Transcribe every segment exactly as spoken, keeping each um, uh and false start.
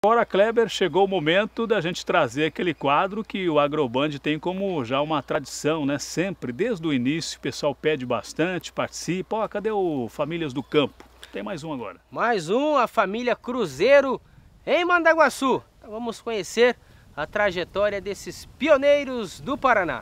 Agora, Kleber, chegou o momento da gente trazer aquele quadro que o Agroband tem como já uma tradição, né? Sempre, desde o início, o pessoal pede bastante, participa. Ó, cadê o Famílias do Campo? Tem mais um agora. Mais um, a família Cruzeiro em Mandaguaçu. Então vamos conhecer a trajetória desses pioneiros do Paraná.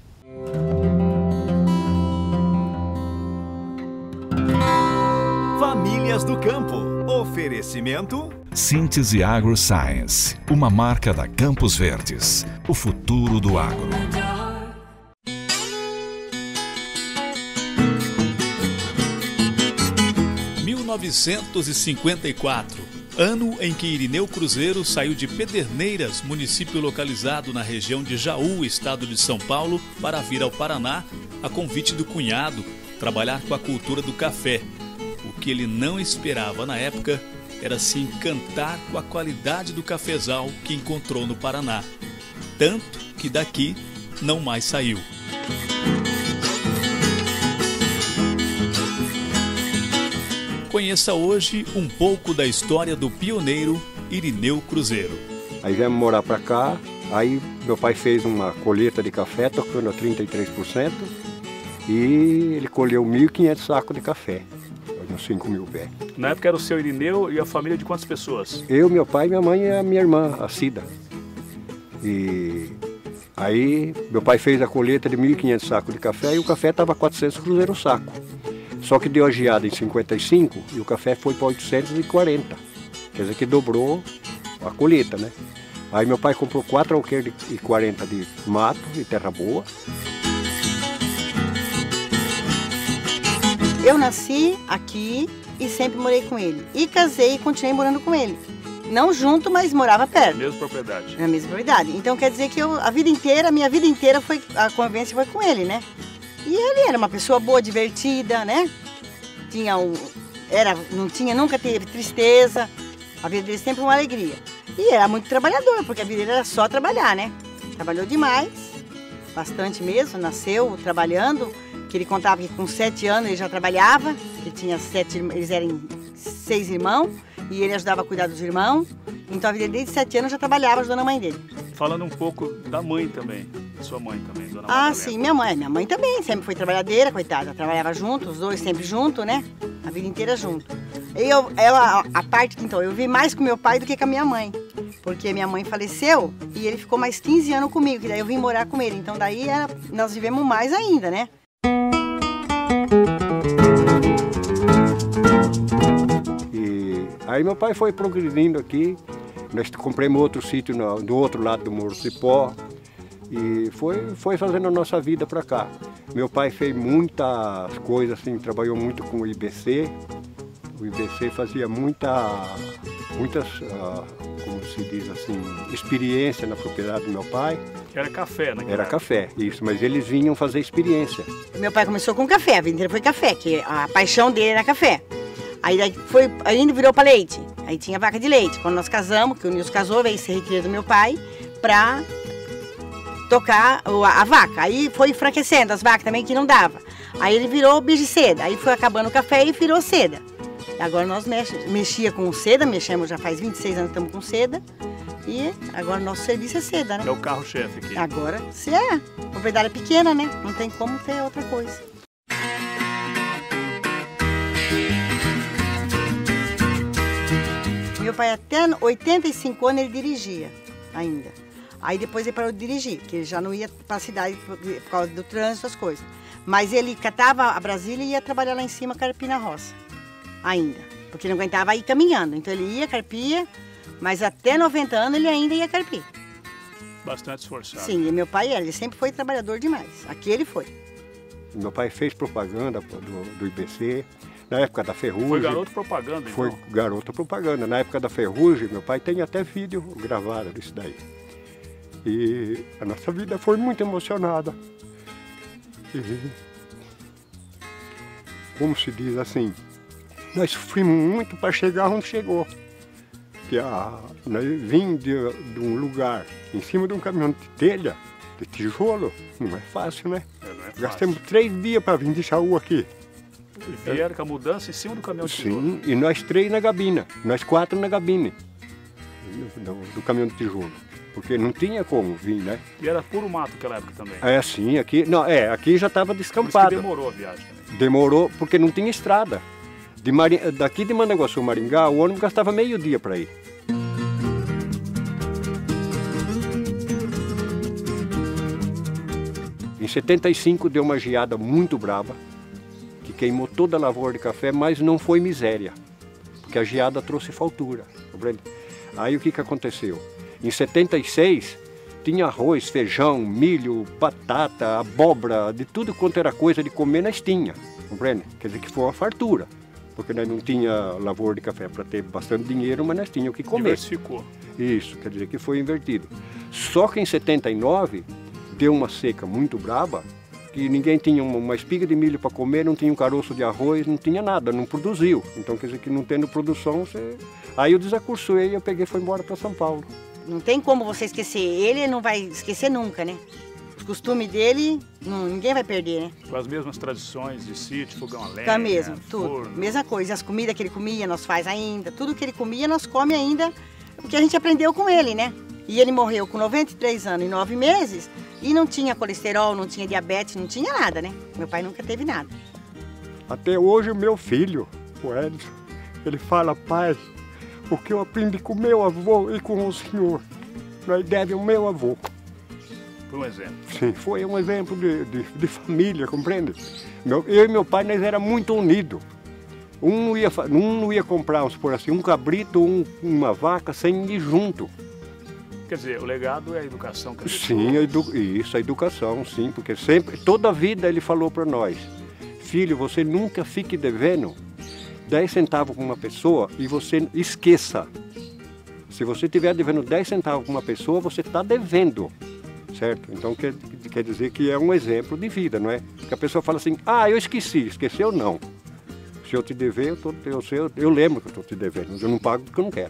Famílias do Campo. Oferecimento Síntese AgroScience, uma marca da Campos Verdes. O futuro do agro. mil novecentos e cinquenta e quatro, ano em que Irineu Cruzeiro saiu de Pederneiras, município localizado na região de Jaú, estado de São Paulo, para vir ao Paraná, a convite do cunhado, trabalhar com a cultura do café. O que ele não esperava na época era se encantar com a qualidade do cafezal que encontrou no Paraná. Tanto que daqui não mais saiu. Conheça hoje um pouco da história do pioneiro Irineu Cruzeiro. Aí viemos morar para cá, aí meu pai fez uma colheita de café, tocando a trinta e três por cento, e ele colheu mil e quinhentos sacos de café, uns cinco mil pés. Na época era o seu Irineu e a família de quantas pessoas? Eu, meu pai, minha mãe e a minha irmã, a Cida. E aí meu pai fez a colheita de mil e quinhentos sacos de café e o café estava quatrocentos cruzeiros o saco. Só que deu a geada em cinquenta e cinco e o café foi para oitocentos e quarenta. Quer dizer que dobrou a colheita, né? Aí meu pai comprou quatro alqueires e quarenta de mato e terra boa. Eu nasci aqui e sempre morei com ele. E casei e continuei morando com ele. Não junto, mas morava perto. Mesma propriedade. Na mesma propriedade. Então quer dizer que eu, a vida inteira, a minha vida inteira, foi, a convivência foi com ele, né? E ele era uma pessoa boa, divertida, né? Tinha um, era, não tinha, nunca teve tristeza. A vida dele sempre uma alegria. E era muito trabalhador, porque a vida dele era só trabalhar, né? Trabalhou demais, bastante mesmo, nasceu trabalhando. Que ele contava que com sete anos ele já trabalhava, que tinha sete, eles eram seis irmãos, e ele ajudava a cuidar dos irmãos. Então a vida dele, desde sete anos, já trabalhava ajudando a mãe dele. Falando um pouco da mãe também, sua mãe também, dona Ah, Madalena. sim, minha mãe. Minha mãe também, sempre foi trabalhadeira, coitada. Trabalhava junto, os dois sempre juntos, né? A vida inteira junto. Eu, ela, a parte que, então, eu vi mais com meu pai do que com a minha mãe. Porque minha mãe faleceu e ele ficou mais quinze anos comigo, que daí eu vim morar com ele. Então daí era, nós vivemos mais ainda, né? E aí meu pai foi progredindo aqui, nós compramos outro sítio no, do outro lado do Morro do Cipó e foi, foi fazendo a nossa vida para cá. Meu pai fez muitas coisas assim, trabalhou muito com o I B C, o I B C fazia muita, muitas, uh, como se diz assim, experiência na propriedade do meu pai. Era café, né? Era café, isso, mas eles vinham fazer experiência. Meu pai começou com café, a vida inteira foi café, que a paixão dele era café. Aí daí foi, aí virou para leite, aí tinha vaca de leite. Quando nós casamos, que o Nilson casou, veio ser retiro do meu pai para tocar a, a vaca. Aí foi enfraquecendo as vacas também, que não dava. Aí ele virou bicho de seda, aí foi acabando o café e virou seda. Agora nós mex, mexia com seda, mexemos já faz vinte e seis anos que estamos com seda. E agora o nosso serviço é seda, né? É o carro-chefe aqui. Agora, se é. A propriedade é pequena, né? Não tem como ter outra coisa. Meu pai até oitenta e cinco anos ele dirigia ainda. Aí depois ele parou de dirigir, que ele já não ia para a cidade por causa do trânsito, as coisas. Mas ele catava a Brasília e ia trabalhar lá em cima, carpir na roça. Ainda. Porque não aguentava ir caminhando. Então ele ia, carpia. Mas até noventa anos ele ainda ia carpir. Bastante esforçado. Sim, e meu pai era, ele sempre foi trabalhador demais. Aqui ele foi. Meu pai fez propaganda do, do I B C, na época da ferrugem. Foi garoto propaganda, então? Foi garoto propaganda. Na época da ferrugem, meu pai tem até vídeo gravado disso daí. E a nossa vida foi muito emocionada. E, como se diz assim, nós sofrimos muito para chegar onde chegou. Que a, nós vim de, de um lugar em cima de um caminhão de telha, de tijolo, não é fácil, né? É, não é fácil. Gastamos três dias para vir de Jaú aqui. E vieram com a mudança em cima do caminhão de tijolo. Sim, e nós três na gabina, nós quatro na gabine. do, do caminhão de tijolo, porque não tinha como vir, né? E era puro mato naquela época também? É, sim, aqui, não, é, aqui já estava Por descampado. isso que demorou a viagem também. Demorou porque não tinha estrada. De Mari... Daqui de Mandaguaçu, Maringá, o ônibus gastava meio dia para ir. Em setenta e cinco deu uma geada muito brava, que queimou toda a lavoura de café, mas não foi miséria, porque a geada trouxe fartura. Aí o que, que aconteceu? Em setenta e seis tinha arroz, feijão, milho, batata, abóbora, de tudo quanto era coisa de comer nós tinha, compreende? Quer dizer que foi uma fartura, porque nós não tinha lavoura de café para ter bastante dinheiro, mas nós tínhamos o que comer. Diversificou. Isso, quer dizer que foi invertido. Só que em setenta e nove deu uma seca muito braba, que ninguém tinha uma, uma espiga de milho para comer, não tinha um caroço de arroz, não tinha nada, não produziu. Então quer dizer que não tendo produção, você... Aí eu desacursei, eu peguei e fui embora para São Paulo. Não tem como você esquecer, ele não vai esquecer nunca, né? Os costumes dele, não, ninguém vai perder, né? Com as mesmas tradições de sítio, fogão a lenha, Tá mesmo, tudo. forno. Mesma coisa, as comidas que ele comia, nós faz ainda. Tudo que ele comia, nós come ainda, porque a gente aprendeu com ele, né? E ele morreu com noventa e três anos e nove meses e não tinha colesterol, não tinha diabetes, não tinha nada, né? Meu pai nunca teve nada. Até hoje o meu filho, o Edson, ele fala, pai, o que eu aprendi com meu avô e com o senhor, nós deve ao meu avô. Foi um exemplo. Sim, foi um exemplo de, de, de família, compreende? Meu, eu e meu pai, nós era muito unidos. Um não ia, um não ia comprar, vamos supor assim, um cabrito ou um, uma vaca sem ir junto. Quer dizer, o legado é a educação que a gente... Sim, a edu... isso, a educação, sim, porque sempre, toda a vida ele falou para nós, filho, você nunca fique devendo dez centavos para uma pessoa e você esqueça. Se você estiver devendo dez centavos para uma pessoa, você está devendo, certo? Então quer, quer dizer que é um exemplo de vida, não é? Porque a pessoa fala assim, ah, eu esqueci, esqueceu não. Se eu te dever, eu, tô, eu, eu, eu lembro que eu estou te devendo, mas eu não pago porque eu não quero.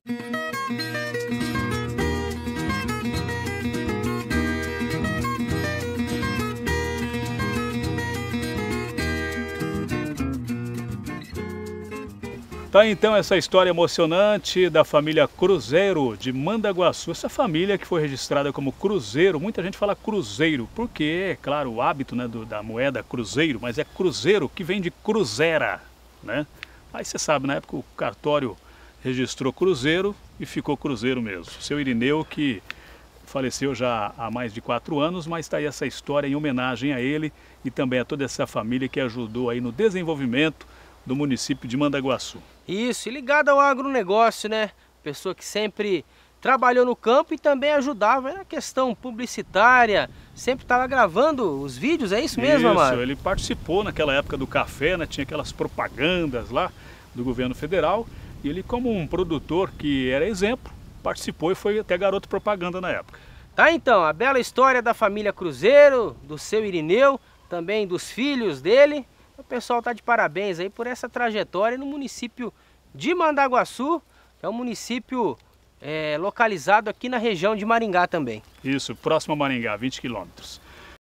Tá então essa história emocionante da família Cruzeiro de Mandaguaçu. Essa família que foi registrada como Cruzeiro, muita gente fala Cruzeiro, porque é claro o hábito, né, do, da moeda Cruzeiro, mas é Cruzeiro que vem de Cruzera, né? Aí você sabe, na época o cartório registrou Cruzeiro e ficou Cruzeiro mesmo. Seu Irineu, que faleceu já há mais de quatro anos, mas está aí essa história em homenagem a ele e também a toda essa família que ajudou aí no desenvolvimento do município de Mandaguaçu. Isso, e ligado ao agronegócio, né? Pessoa que sempre trabalhou no campo e também ajudava na questão publicitária, sempre estava gravando os vídeos, é isso mesmo, Amaro? Isso, ele participou naquela época do café, né? Tinha aquelas propagandas lá do governo federal e ele, como um produtor que era exemplo, participou e foi até garoto propaganda na época. Tá então, a bela história da família Cruzeiro, do seu Irineu, também dos filhos dele. O pessoal tá de parabéns aí por essa trajetória no município de Mandaguaçu, que é um município é, localizado aqui na região de Maringá também. Isso, próximo a Maringá, vinte quilômetros.